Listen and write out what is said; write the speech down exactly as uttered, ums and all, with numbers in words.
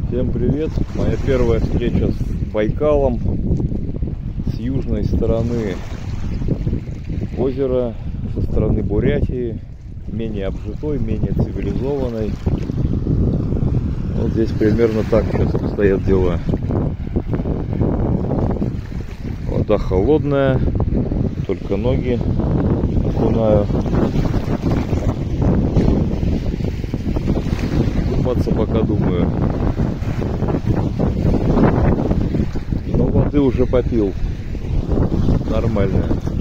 Всем привет! Моя первая встреча с Байкалом с южной стороны озера, со стороны Бурятии, менее обжитой, менее цивилизованной. Вот здесь примерно так сейчас обстоят дела. Вода холодная, только ноги окунаю. Купаться пока думаю. Но воды уже попил. Нормально.